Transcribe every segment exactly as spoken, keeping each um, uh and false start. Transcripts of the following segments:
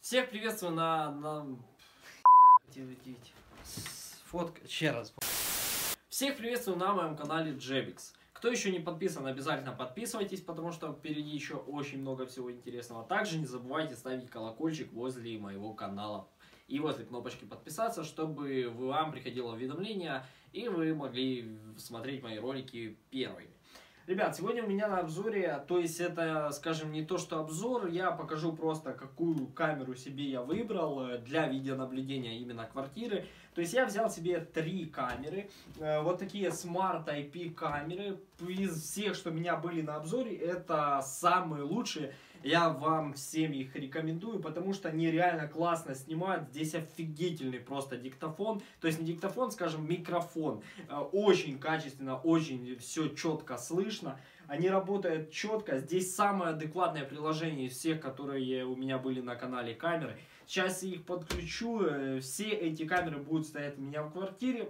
Всех приветствую на... на... Фотка... Еще раз. Всех приветствую на моем канале Джебикс. Кто еще не подписан, обязательно подписывайтесь, потому что впереди еще очень много всего интересного. Также не забывайте ставить колокольчик возле моего канала и возле кнопочки подписаться, чтобы вам приходило уведомление и вы могли смотреть мои ролики первыми. Ребят, сегодня у меня на обзоре, то есть это, скажем, не то что обзор, я покажу просто, какую камеру себе я выбрал для видеонаблюдения именно квартиры. То есть я взял себе три камеры, вот такие Smart ай пи камеры. Из всех, что у меня были на обзоре, это самые лучшие. Я вам всем их рекомендую, потому что они реально классно снимают. Здесь офигительный просто диктофон. То есть не диктофон, скажем, микрофон. Очень качественно, очень все четко слышно. Они работают четко. Здесь самое адекватное приложение из всех, которые у меня были на канале камеры. Сейчас я их подключу. Все эти камеры будут стоять у меня в квартире.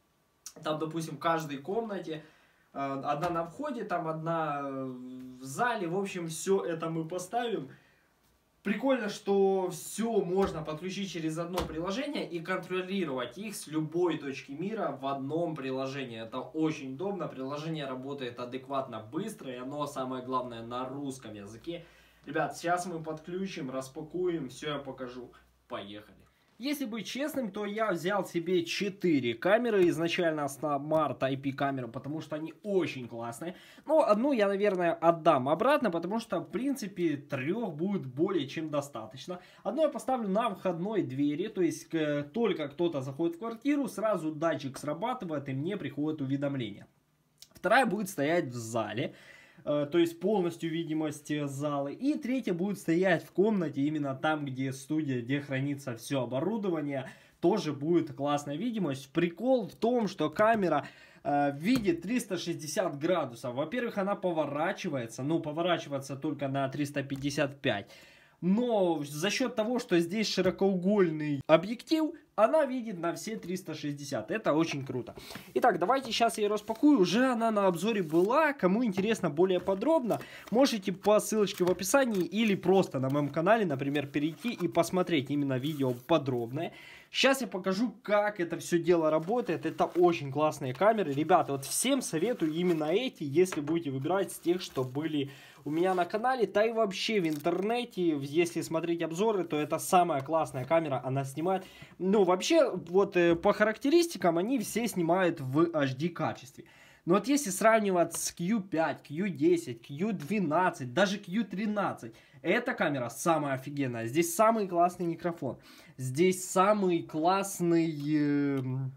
Там, допустим, в каждой комнате. Одна на входе, там одна в зале. В общем, все это мы поставим. Прикольно, что все можно подключить через одно приложение и контролировать их с любой точки мира в одном приложении. Это очень удобно. Приложение работает адекватно, быстро, и оно, самое главное, на русском языке. Ребят, сейчас мы подключим, распакуем, все я покажу. Поехали. Если быть честным, то я взял себе четыре камеры, изначально Smart ай пи камеру, потому что они очень классные. Но одну я, наверное, отдам обратно, потому что, в принципе, трех будет более чем достаточно. Одну я поставлю на входной двери, то есть только кто-то заходит в квартиру, сразу датчик срабатывает и мне приходит уведомление. Вторая будет стоять в зале. То есть полностью видимость зала. И третья будет стоять в комнате, именно там, где студия, где хранится все оборудование. Тоже будет классная видимость. Прикол в том, что камера э, видит триста шестьдесят градусов. Во-первых, она поворачивается. Ну, поворачиваться только на триста пятьдесят пять. Но за счет того, что здесь широкоугольный объектив, она видит на все триста шестьдесят. Это очень круто. Итак, давайте сейчас я ее распакую. Уже она на обзоре была. Кому интересно более подробно, можете по ссылочке в описании или просто на моем канале, например, перейти и посмотреть именно видео подробное. Сейчас я покажу, как это все дело работает. Это очень классные камеры. Ребята, вот всем советую именно эти, если будете выбирать с тех, что были у меня на канале, да и вообще в интернете. Если смотреть обзоры, то это самая классная камера, она снимает. Ну, вообще, вот э, по характеристикам они все снимают в эйч ди качестве. Но вот если сравнивать с кью пять, кью десять, кью двенадцать, даже кью тринадцать, эта камера самая офигенная. Здесь самый классный микрофон. Здесь самый классный э,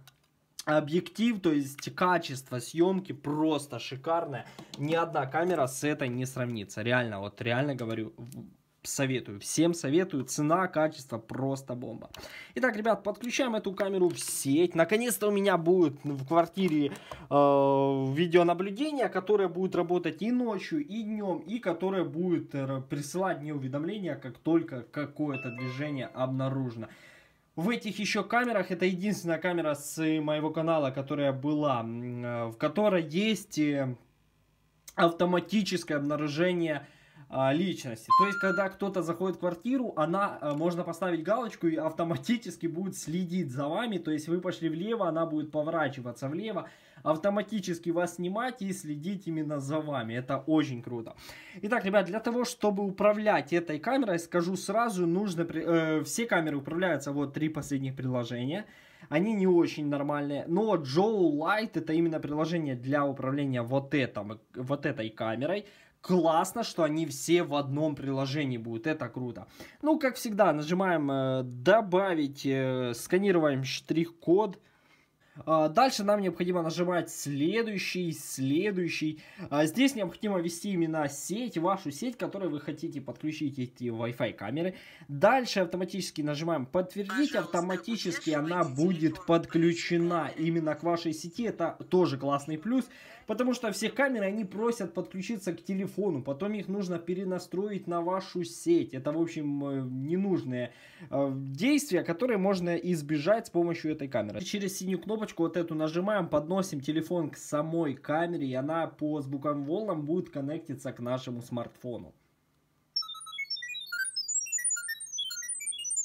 объектив, то есть качество съемки просто шикарное. Ни одна камера с этой не сравнится. Реально, вот реально говорю, советую. Всем советую. Цена, качество просто бомба. Итак, ребят, подключаем эту камеру в сеть. Наконец-то у меня будет в квартире э, видеонаблюдение, которое будет работать и ночью, и днем, и которое будет э, присылать мне уведомления, как только какое-то движение обнаружено. В этих еще камерах, это единственная камера с моего канала, которая была, э, в которой есть э, автоматическое обнаружение личности. То есть, когда кто-то заходит в квартиру, она, можно поставить галочку и автоматически будет следить за вами. То есть, вы пошли влево, она будет поворачиваться влево, автоматически вас снимать и следить именно за вами. Это очень круто. Итак, ребят, для того, чтобы управлять этой камерой, скажу сразу, нужно... Э, все камеры управляются, вот три последних приложения. Они не очень нормальные, но Joe Light это именно приложение для управления вот, этом, вот этой камерой. Классно, что они все в одном приложении будут, это круто. Ну, как всегда, нажимаем э, «Добавить», э, сканируем штрих-код. Э, дальше нам необходимо нажимать «Следующий», «Следующий». Э, здесь необходимо ввести именно сеть, вашу сеть, которой вы хотите подключить эти Wi-Fi камеры. Дальше автоматически нажимаем «Подтвердить», автоматически она будет подключена именно к вашей сети. Это тоже классный плюс. Потому что все камеры, они просят подключиться к телефону, потом их нужно перенастроить на вашу сеть. Это, в общем, ненужные э, действия, которые можно избежать с помощью этой камеры. Через синюю кнопочку вот эту нажимаем, подносим телефон к самой камере, и она по звуковым волнам будет коннектиться к нашему смартфону.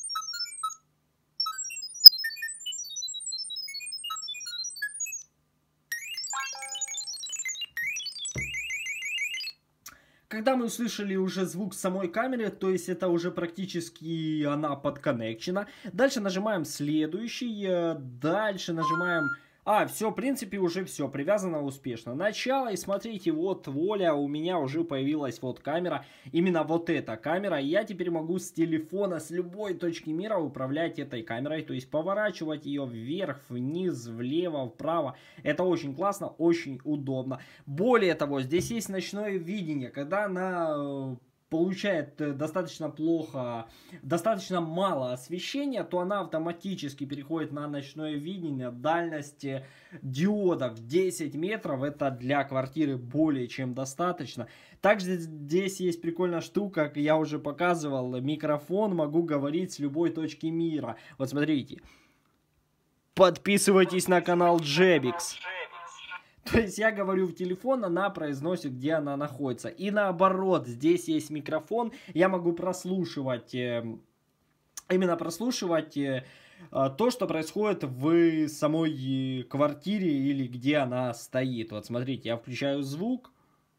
когда мы услышали уже звук самой камеры, то есть это уже практически она подконнекчена. Дальше нажимаем следующий, дальше нажимаем... А, все, в принципе, уже все, привязано успешно. Начало, и смотрите, вот воля, у меня уже появилась вот камера. Именно вот эта камера. И я теперь могу с телефона, с любой точки мира управлять этой камерой. То есть поворачивать ее вверх, вниз, влево, вправо. Это очень классно, очень удобно. Более того, здесь есть ночное видение, когда она... получает достаточно плохо, достаточно мало освещения, то она автоматически переходит на ночное видение. Дальность диодов десять метров, это для квартиры более чем достаточно. Также здесь есть прикольная штука, как я уже показывал, микрофон, могу говорить с любой точки мира. Вот смотрите, подписывайтесь на канал Джебикс. То есть я говорю в телефон, она произносит, где она находится. И наоборот, здесь есть микрофон, я могу прослушивать, э, именно прослушивать э, то, что происходит в самой квартире или где она стоит. Вот смотрите, я включаю звук,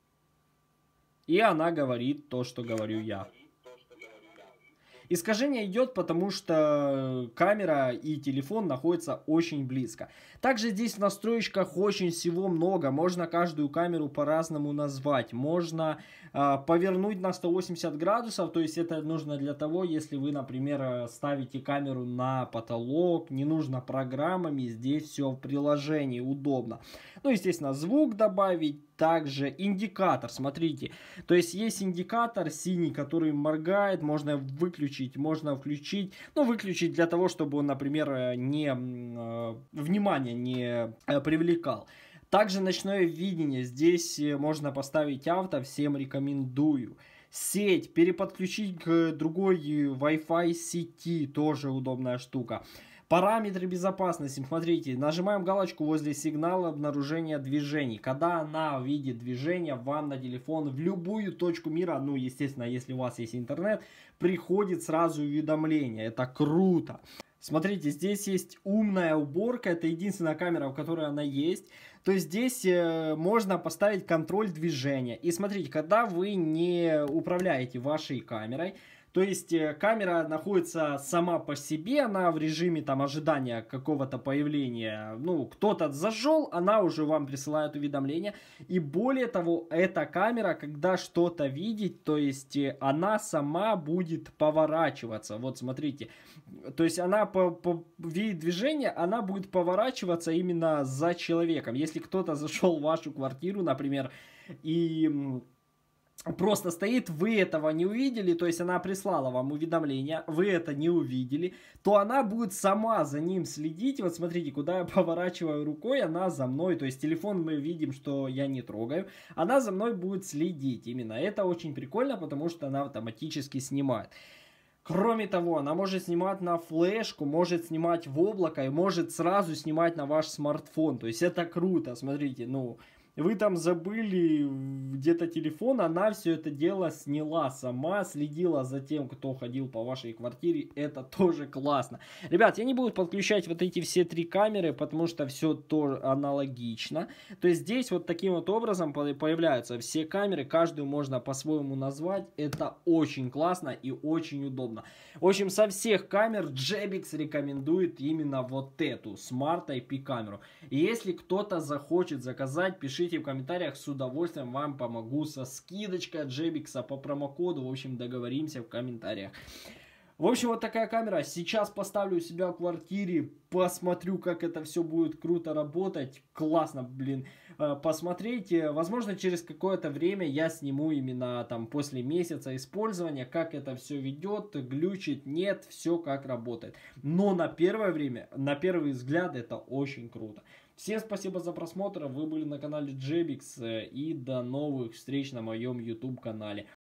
и она говорит то, что говорю я. Искажение идет, потому что камера и телефон находятся очень близко. Также здесь в настроечках очень всего много. Можно каждую камеру по-разному назвать. Можно э, повернуть на сто восемьдесят градусов. То есть это нужно для того, если вы, например, ставите камеру на потолок. Не нужно программами. Здесь все в приложении. Удобно. Ну, естественно, звук добавить. Также индикатор, смотрите, то есть есть индикатор синий, который моргает, можно выключить, можно включить, но выключить для того, чтобы он, например, не, э, внимание не э, привлекал. Также ночное видение, здесь можно поставить авто, всем рекомендую. Сеть, переподключить к другой Wi-Fi сети, тоже удобная штука. Параметры безопасности, смотрите, нажимаем галочку возле сигнала обнаружения движений. Когда она видит движение, вам на телефон в любую точку мира, ну, естественно, если у вас есть интернет, приходит сразу уведомление. Это круто. Смотрите, здесь есть умная уборка, это единственная камера, в которой она есть. То есть здесь э, можно поставить контроль движения. И смотрите, когда вы не управляете вашей камерой, то есть камера находится сама по себе, она в режиме там ожидания какого-то появления. Ну, кто-то зашел, она уже вам присылает уведомление. И более того, эта камера, когда что-то видит, то есть она сама будет поворачиваться. Вот смотрите, то есть она по, по видит движение, она будет поворачиваться именно за человеком. Если кто-то зашел в вашу квартиру, например, и... просто стоит, вы этого не увидели, то есть она прислала вам уведомление, вы это не увидели, то она будет сама за ним следить. Вот смотрите, куда я поворачиваю рукой, она за мной, то есть телефон мы видим, что я не трогаю, она за мной будет следить. Именно это очень прикольно, потому что она автоматически снимает. Кроме того, она может снимать на флешку, может снимать в облако и может сразу снимать на ваш смартфон. То есть это круто, смотрите, ну... Вы там забыли где-то телефон, она все это дело сняла сама, следила за тем, кто ходил по вашей квартире. Это тоже классно. Ребят, я не буду подключать вот эти все три камеры, потому что все тоже аналогично. То есть здесь вот таким вот образом появляются все камеры, каждую можно по-своему назвать. Это очень классно и очень удобно. В общем, со всех камер Джебикс рекомендует именно вот эту Smart ай пи камеру. И если кто-то захочет заказать, пишите в комментариях, с удовольствием вам помогу со скидочкой от Джебикса по промокоду. В общем, договоримся в комментариях. В общем, вот такая камера. Сейчас поставлю у себя в квартире, посмотрю, как это все будет круто работать. Классно, блин, посмотреть. Возможно, через какое-то время я сниму именно там после месяца использования, как это все ведет, глючит, нет, все как работает. Но на первое время, на первый взгляд, это очень круто. Всем спасибо за просмотр, вы были на канале Джебикс, и до новых встреч на моем YouTube канале.